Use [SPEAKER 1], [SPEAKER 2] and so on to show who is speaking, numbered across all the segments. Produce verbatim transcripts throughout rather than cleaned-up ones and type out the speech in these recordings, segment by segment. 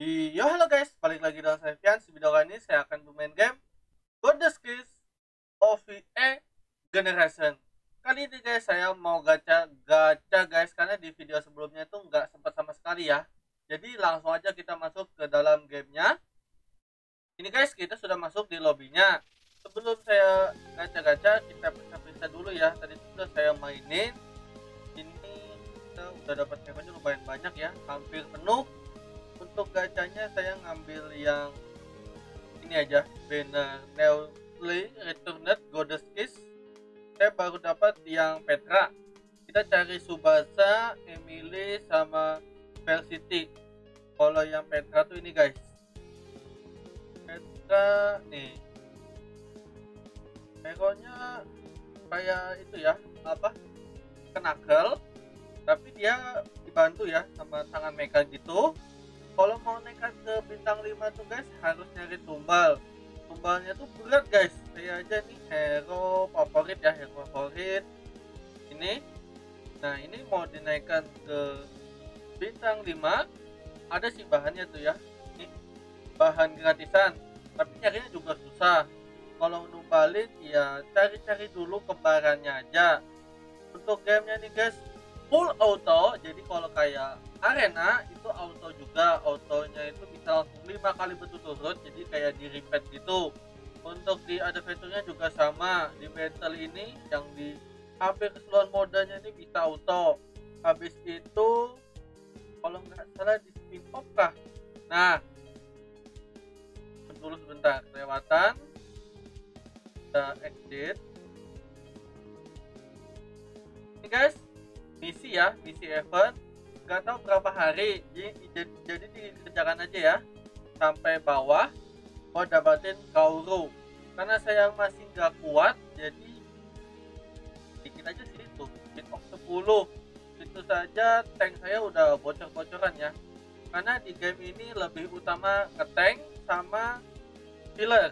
[SPEAKER 1] Yo, halo guys, balik lagi dengan saya Fian. Di video kali ini saya akan bermain game Goddess Kiss O V A Generation. Kali ini guys saya mau gacha gacha guys, karena di video sebelumnya itu nggak sempat sama sekali ya. Jadi langsung aja kita masuk ke dalam gamenya. Ini guys, kita sudah masuk di lobbynya. Sebelum saya gacha-gacha, kita periksa-periksa dulu ya. Tadi sudah saya mainin. Ini kita udah dapat hero-nya lumayan banyak ya, hampir penuh. Untuk gacanya saya ngambil yang ini aja, banner Newly Returned Goddess Kiss. Saya baru dapat yang Petra. Kita cari Subasa, Emily, sama Felicity. Kalau yang Petra tuh ini guys, Petra nih, hero-nya kayak itu ya, apa, Knuckle, tapi dia dibantu ya sama tangan mecha gitu. Kalau mau nekat ke bintang lima tuh guys, harus nyari tumbal. Tumbalnya tuh berat guys. Saya aja nih hero favorit ya, hero favorit ini. Nah ini mau dinaikkan ke bintang lima, ada sih bahannya tuh ya, ini bahan gratisan, tapi nyarinya juga susah. Kalau numbalin ya cari-cari dulu kembarannya aja. Untuk gamenya nih guys, full auto, jadi kalau kayak arena itu auto juga, autonya itu bisa langsung lima kali berturut-turut, jadi kayak di repeat gitu. Untuk di adventure-nya juga sama, di battle ini yang di hampir keseluruhan modanya ini bisa auto. Habis itu kalau nggak salah di spin off kah, nah dulu sebentar, kelewatan, kita exit ini guys. Misi ya, misi event, nggak tahu berapa hari, jadi, jadi dikerjakan aja ya sampai bawah buat dapatin Kaoru. Karena saya masih nggak kuat, jadi bikin aja sih itu spin off sepuluh. Itu saja tank saya udah bocor-bocoran ya, karena di game ini lebih utama ngetank sama healer.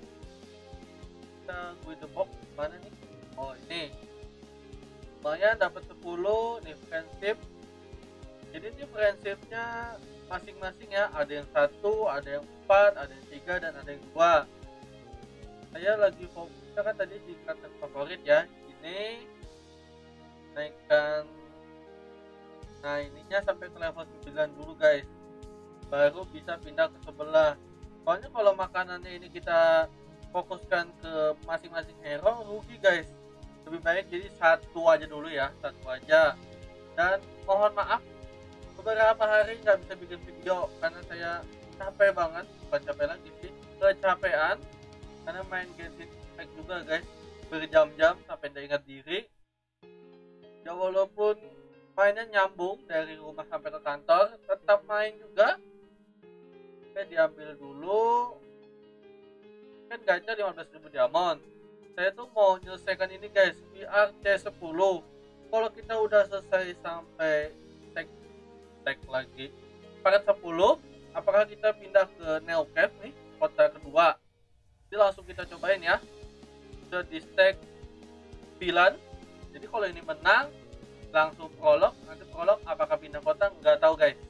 [SPEAKER 1] Kita gue the box mana nih, oh ini lumayan dapat sepuluh nih friendship. Jadi ini friendshipnya masing-masing ya, ada yang satu, ada yang empat, ada yang tiga, dan ada yang dua. Saya lagi fokus kan tadi di karakter favorit ya, ini naikkan, nah ininya sampai ke level sembilan dulu guys, baru bisa pindah ke sebelah. Soalnya kalau makanannya ini kita fokuskan ke masing-masing hero rugi guys. Lebih baik jadi satu aja dulu ya, satu aja. Dan mohon maaf beberapa hari nggak bisa bikin video karena saya capek banget, bukan capek lagi sih, kecapean karena main Genshin Impact juga guys, berjam-jam sampai tidak ingat diri ya. Walaupun mainnya nyambung dari rumah sampai ke kantor, tetap main juga. Oke, diambil dulu kan gacha lima belas ribu diamond. Saya tuh mau menyelesaikan ini guys, V R C sepuluh. Kalau kita udah selesai sampai tag tag lagi paket sepuluh, apakah kita pindah ke Neo Cave nih, kota kedua. Jadi langsung kita cobain ya. Sudah di stack sembilan. Jadi kalau ini menang langsung prolog, nanti prolog apakah pindah kota nggak tahu guys.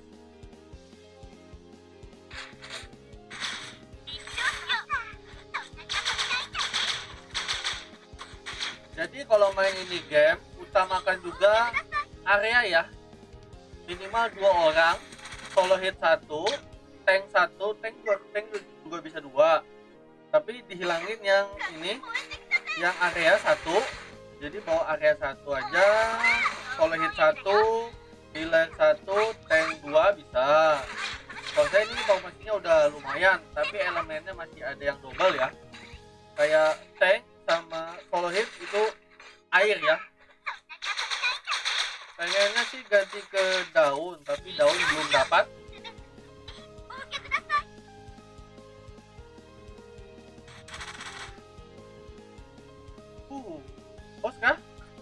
[SPEAKER 1] Jadi kalau main ini game, utamakan juga area ya. Minimal dua orang, solo hit satu, tank satu, tank juga, tank juga bisa dua. Tapi dihilangin yang ini, yang area satu. Jadi bawa area satu aja, solo hit satu, healer satu, tank dua bisa. Kalau saya ini bawa mesinnya udah lumayan, tapi elemennya masih ada yang double ya. Kayak tank sama solo hit itu air ya. Pengennya sih ganti ke daun, tapi daun belum dapat. Uh, bos kah?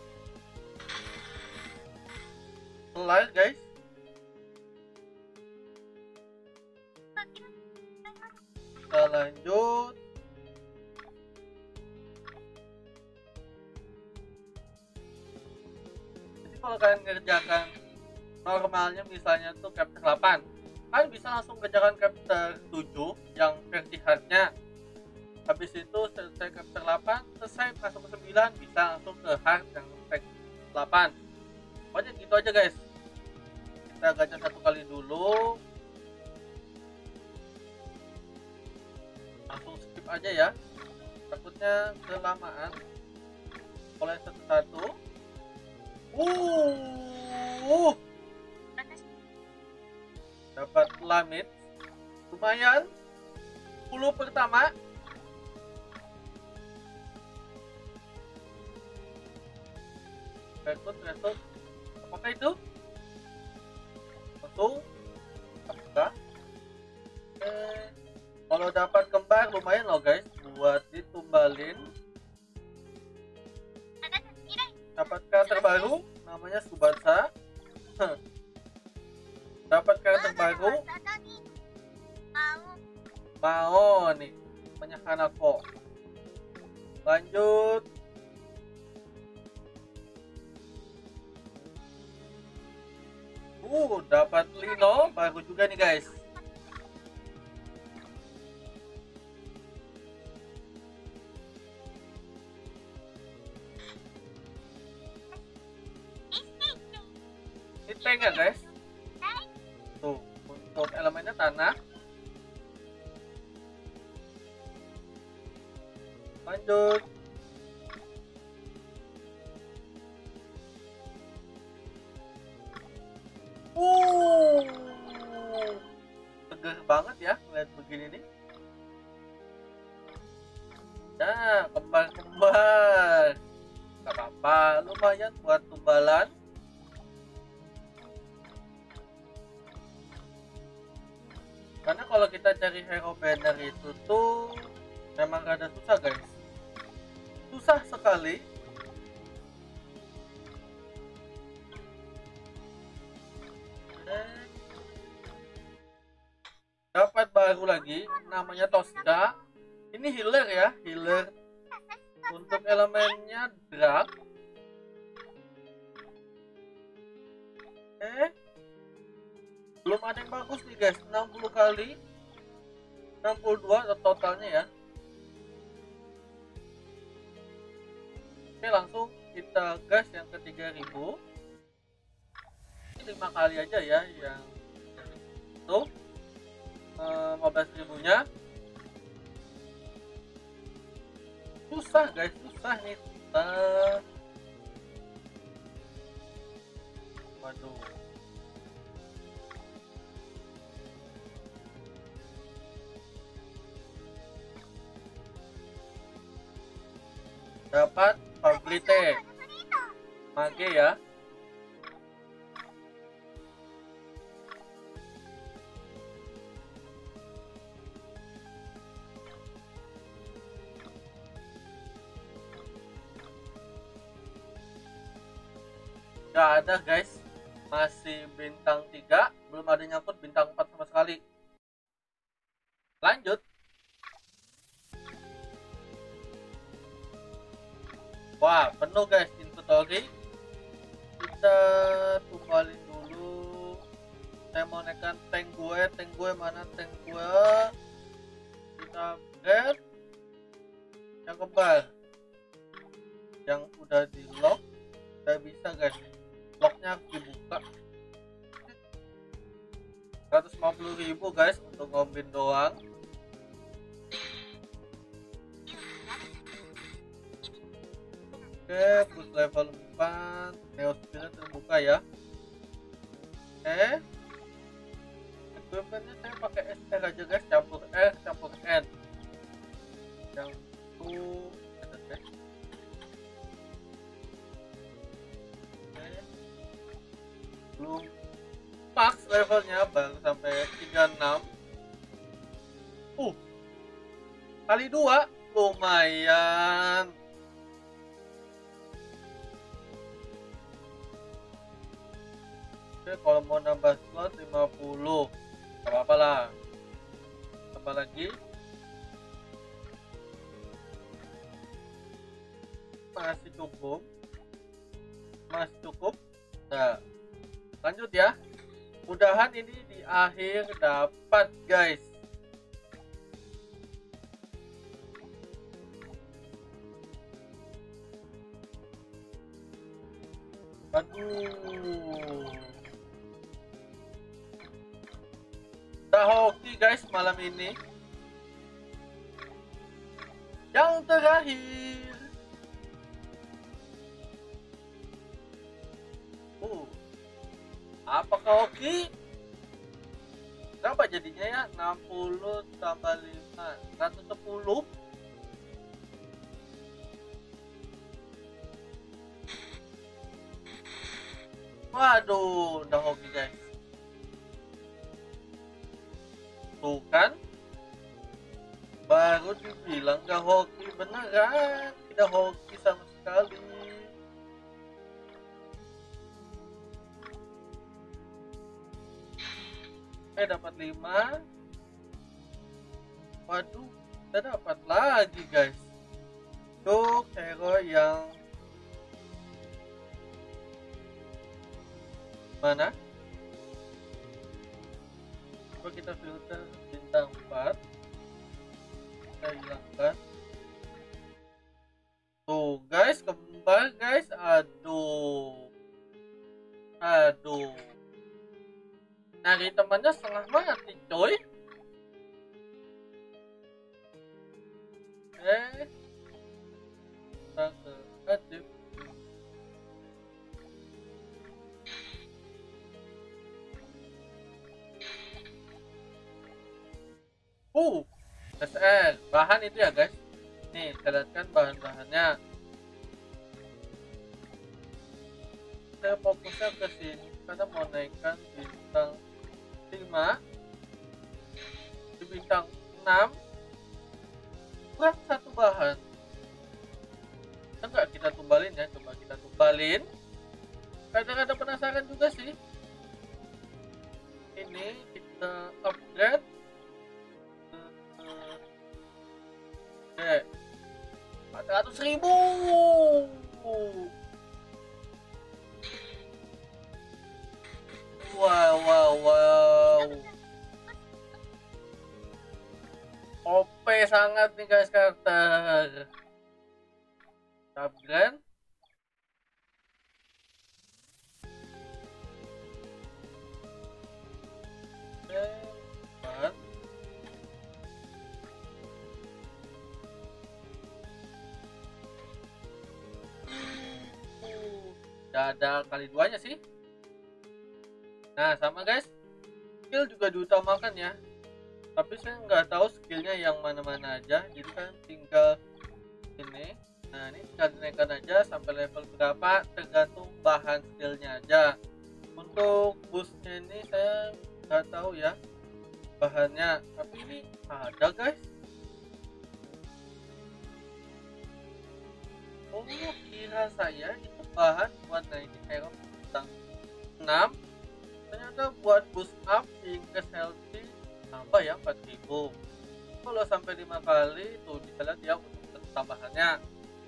[SPEAKER 1] Live guys. Kita lanjut. Kalau kalian ngerjakan normalnya misalnya tuh chapter delapan, Kalian bisa langsung ke jalan chapter tujuh yang versi hardnya. Habis itu selesai chapter delapan, selesai masuk ke sembilan, bisa langsung ke hard yang versi delapan. Pokoknya gitu aja guys. Kita gacha satu kali dulu, langsung skip aja ya, takutnya kelamaan. Oleh satu-satu. Uh, dapat lamit, lumayan. sepuluh pertama. Rekrut, rekrut. Apakah itu? Satu. Apakah? Eh, kalau dapat kembar lumayan loh guys, buat ditumbalin. Dapat karakter baru, namanya Subatsa. Dapat karakter baru. Mau nih, namanya Hanako. Lanjut. Uh, dapat Lino baru juga nih guys. Ini tank ya guys. Tuh, untuk elemennya tanah. Lanjut. Uh, seger banget ya ngeliat begini nih. Nah, kembar-kembar. Gak apa-apa, lumayan buat tumbalan. Karena kalau kita cari hero banner itu tuh memang rada susah guys. Susah sekali. Dapat baru lagi, namanya Tosca. Ini healer ya, healer. Untuk elemennya drag. Eh, belum ada yang bagus nih guys. enam puluh kali, enam puluh dua totalnya ya. Oke, langsung kita gas yang ke tiga ribu. lima kali aja ya yang itu lima belas ribunya. Susah guys, susah nih. Susah. Waduh. Dapat Fabrite Mage ya. Gak ada guys, masih bintang tiga, belum ada nyangkut bintang empat sama sekali. Lanjut. Wah, penuh guys inventory. Kita tumbalin dulu. Saya mau naikkan tank gue, tank gue mana tank gue? Kita upgrade. Yang kembar, yang udah di lock, udah bisa guys. Locknya harus dibuka. seratus lima puluh ribu guys untuk ngombin doang. Oke, push level empat, Neospinnya terbuka ya. Oke, equipmentnya saya pakai S R aja guys, campur R campur N. Yang itu ada guys. Oke, belum max levelnya, baru sampai tiga puluh enam. Uh, kali dua lumayan. Oke, kalau mau nambah slot lima puluh, gak apa-apa lah. Tambah lagi. Masih cukup. Masih cukup. Nah, lanjut ya. Mudahan ini di akhir dapat guys. Aduh, udah hoki guys malam ini. Yang terakhir, uh, apakah hoki? Berapa jadinya ya? enam puluh tambah lima, seratus sepuluh. Waduh, udah hoki guys. Tuh kan, baru dibilang gak hoki, beneran tidak hoki sama sekali. Eh, dapat lima. Waduh, kita dapat lagi guys. Tuh hero yang mana? Coba kita filter bintang empat, kita hilangkan. Tuh guys, kembar guys. Aduh, aduh, nyari temannya setengah mati coy. Eh, kita ke aktif. Uh, S L bahan itu ya guys. Nih, saya lihatkan bahan-bahannya. Saya fokusnya ke sini karena mau naikkan bintang lima. Di bintang enam kurang satu bahan. Enggak, kita tumbalin ya, coba kita tumbalin. Kadang-kadang penasaran juga sih. Ini kita upgrade. empat ratus ribu. Wow, wow, wow. O P sangat nih guys karakter. Upgrade. Ada kali duanya sih. Nah sama guys, skill juga diutamakan ya, tapi saya nggak tahu skillnya yang mana-mana aja, jadi kan tinggal ini. Nah ini tinggal dinaikkan aja sampai level berapa, tergantung bahan skillnya aja. Untuk boostnya ini saya nggak tahu ya bahannya, tapi ini ada guys. Oh, kira saya itu bahan buat naikin hero bintang enam, ternyata buat boost up Inggris healthy tambah ya empat ribu. Kalau sampai lima kali tuh bisa lihat ya untuk tambahannya.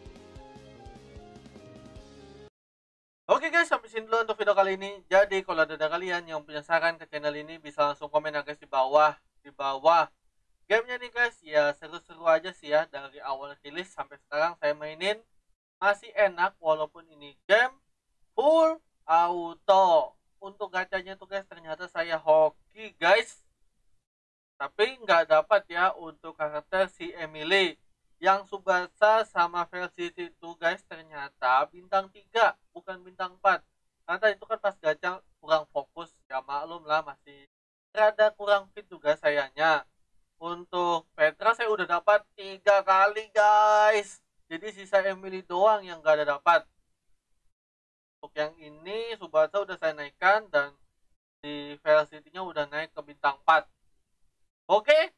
[SPEAKER 1] Oke guys, sampai sini dulu untuk video kali ini. Jadi kalau ada kalian yang punya saran ke channel ini bisa langsung komen ya guys di bawah. Di bawah gamenya nih guys, ya seru-seru aja sih ya, dari awal rilis sampai sekarang saya mainin masih enak walaupun ini game full auto. Untuk gacanya tuh guys ternyata saya hoki guys, tapi nggak dapat ya untuk karakter si Emily yang Tsubasa sama versi itu guys, ternyata bintang tiga bukan bintang empat. Karena itu kan pas gacha kurang fokus ya, maklum lah masih rada kurang fit juga sayanya. Untuk Petra saya udah dapat tiga kali guys, jadi sisa Emily doang yang gak ada dapat. Untuk yang ini Tsubasa udah saya naikkan dan di velocity-nya udah naik ke bintang empat. Oke,